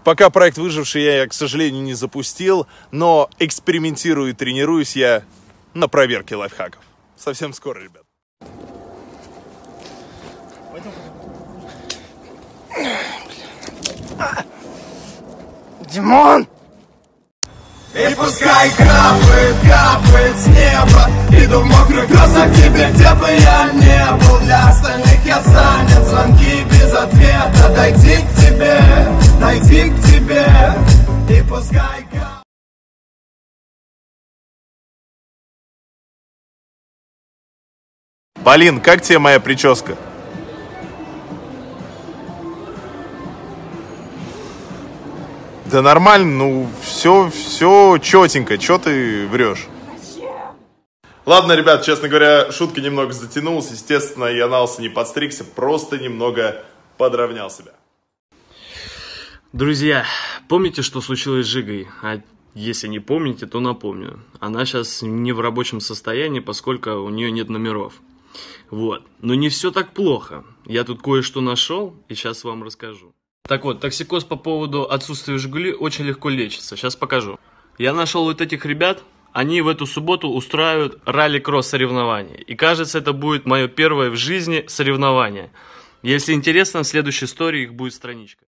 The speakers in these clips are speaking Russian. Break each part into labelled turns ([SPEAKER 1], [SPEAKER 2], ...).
[SPEAKER 1] Пока проект «Выживший» я, к сожалению, не запустил, но экспериментирую и тренируюсь я на проверке лайфхаков. Совсем скоро, ребят.
[SPEAKER 2] Димон!
[SPEAKER 3] И пускай капает, капает с неба. Иду в мокрых грозах к тебе, где бы я не был. Для остальных я занят, звонки без ответа. Дойти к тебе, и пускай капает.
[SPEAKER 1] Полин, как тебе моя прическа? Да нормально, ну все четенько, че ты врешь? Ладно, ребят, честно говоря, шутка немного затянулась. Естественно, я на лысо не подстригся, просто немного подровнял себя.
[SPEAKER 2] Друзья, помните, что случилось с Жигой? А если не помните, то напомню. Она сейчас не в рабочем состоянии, поскольку у нее нет номеров. Вот. Но не все так плохо. Я тут кое-что нашел и сейчас вам расскажу. Так вот, токсикоз по поводу отсутствия «Жигули» очень легко лечится. Сейчас покажу. Я нашел вот этих ребят. Они в эту субботу устраивают ралли-кросс соревнования. И кажется, это будет мое первое в жизни соревнование. Если интересно, в следующей истории их будет страничка.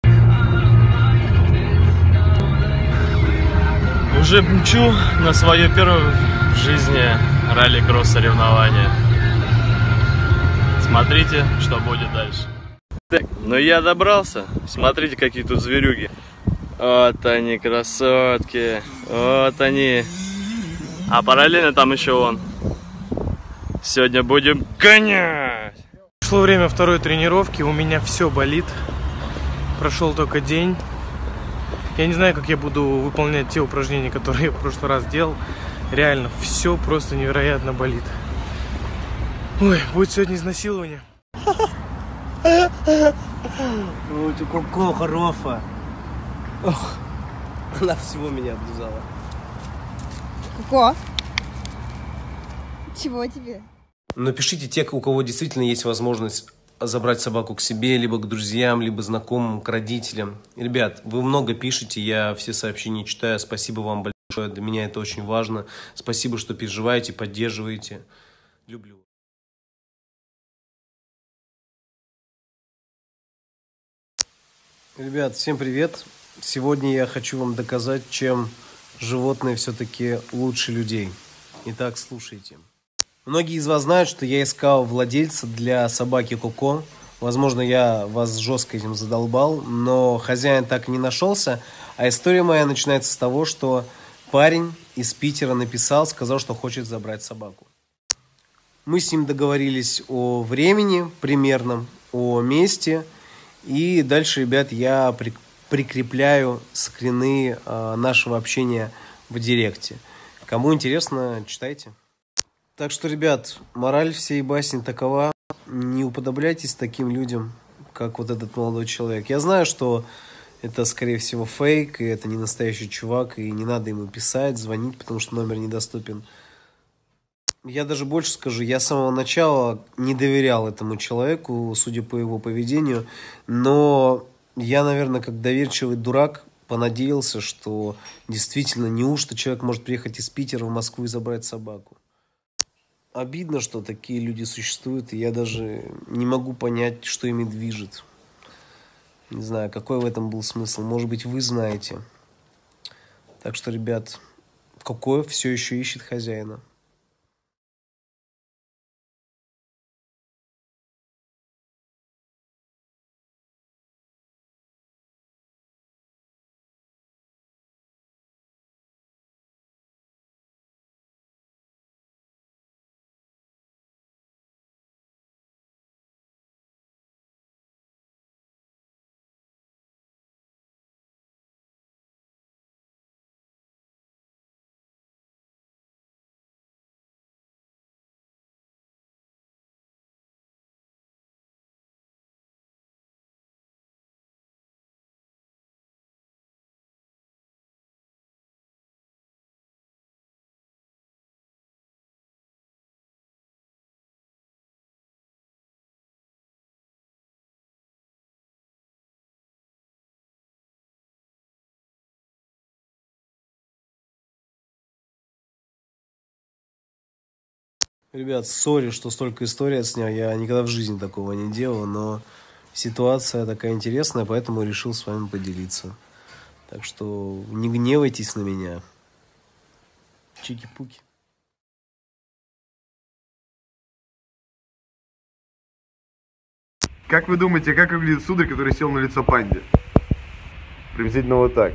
[SPEAKER 2] Уже мчу на свое первое в жизни ралли-кросс соревнование. Смотрите, что будет дальше. Так, ну я добрался. Смотрите, какие тут зверюги. Вот они, красотки. Вот они. А параллельно там еще он. Сегодня будем гонять.
[SPEAKER 4] Пришло время второй тренировки. У меня все болит. Прошел только день. Я не знаю, как я буду выполнять те упражнения, которые я в прошлый раз делал. Реально, все просто невероятно болит. Ой, будет сегодня изнасилование.
[SPEAKER 5] Ой, ты какая хорошая. Ох, она всего меня облизала.
[SPEAKER 6] Коко, чего тебе?
[SPEAKER 5] Напишите те, у кого действительно есть возможность забрать собаку к себе, либо к друзьям, либо знакомым, к родителям. Ребят, вы много пишете, я все сообщения читаю. Спасибо вам большое, для меня это очень важно. Спасибо, что переживаете, поддерживаете. Люблю. Ребят, всем привет! Сегодня я хочу вам доказать, чем животные все-таки лучше людей. Итак, слушайте. Многие из вас знают, что я искал владельца для собаки Коко. Возможно, я вас жестко этим задолбал, но хозяин так и не нашелся. А история моя начинается с того, что парень из Питера написал, сказал, что хочет забрать собаку. Мы с ним договорились о времени примерном, о месте. И дальше, ребят, я прикрепляю скрины нашего общения в директе. Кому интересно, читайте. Так что, ребят, мораль всей басни такова. Не уподобляйтесь таким людям, как вот этот молодой человек. Я знаю, что это, скорее всего, фейк, и это не настоящий чувак, и не надо ему писать, звонить, потому что номер недоступен. Я даже больше скажу, я с самого начала не доверял этому человеку, судя по его поведению, но я, наверное, как доверчивый дурак понадеялся, что действительно неужто человек может приехать из Питера в Москву и забрать собаку. Обидно, что такие люди существуют, и я даже не могу понять, что ими движет. Не знаю, какой в этом был смысл, может быть, вы знаете. Так что, ребят, Коко все еще ищет хозяина. Ребят, сори, что столько историй отснял. Я никогда в жизни такого не делал, но ситуация такая интересная, поэтому решил с вами поделиться. Так что не гневайтесь на меня. Чики-пуки.
[SPEAKER 1] Как вы думаете, как выглядит сударь, который сел на лицо панде? Приблизительно вот так.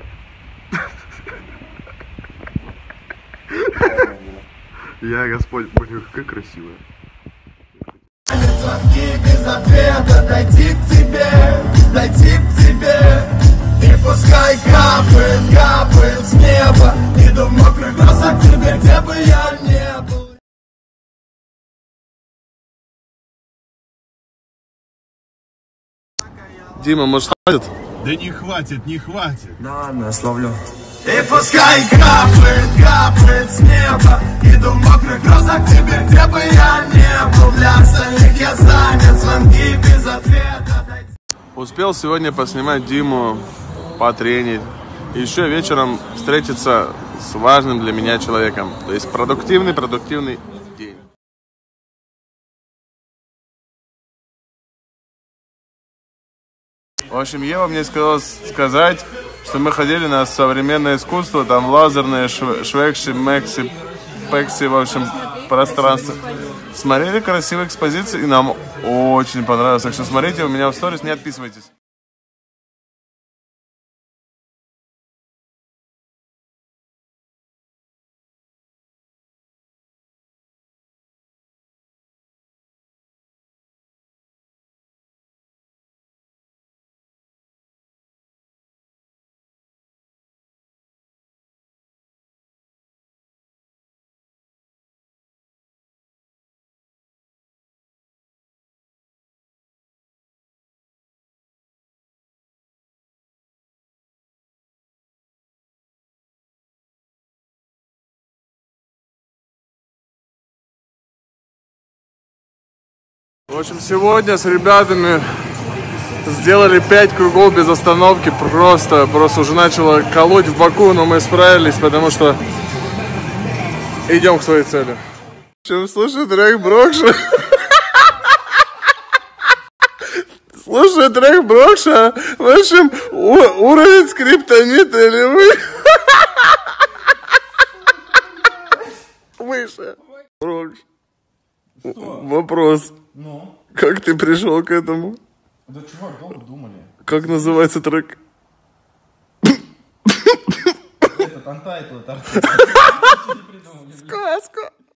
[SPEAKER 1] Я Господь, блин, какая красивая.
[SPEAKER 3] Звонки без ответа, дойти к тебе, и пускай капает, капает с неба. Иду в мокрых глазах к тебе, где бы я не был.
[SPEAKER 1] Дима, может, хватит? Да не хватит, не хватит.
[SPEAKER 3] Ладно, словлю. И пускай капает, капает с неба. Иду в мокрых глазах к тебе, где бы я не был. Для остальных я занят, звонки без ответа.
[SPEAKER 1] Успел сегодня поснимать Диму, потренить. И еще вечером встретиться с важным для меня человеком. То есть продуктивный день. В общем, Ева мне сказала сказать, что мы ходили на современное искусство, там лазерные швекши, мекси, пекси, в общем, пространство. Смотрели красивые экспозиции, и нам очень понравилось. Так что смотрите у меня в сторис, не отписывайтесь. В общем, сегодня с ребятами сделали 5 кругов без остановки. Просто уже начало колоть в боку, но мы справились, потому что идем к своей цели. В общем, слушай трек Брокша. Слушай трек Брокша. В общем, уровень скриптонита или вы? Выше. Брокш. Вопрос.
[SPEAKER 7] Ну?
[SPEAKER 1] Как ты пришел к этому?
[SPEAKER 7] Да, чувак, долго думали.
[SPEAKER 1] Как называется трек?
[SPEAKER 7] Этот антайтл, это
[SPEAKER 1] Сказка.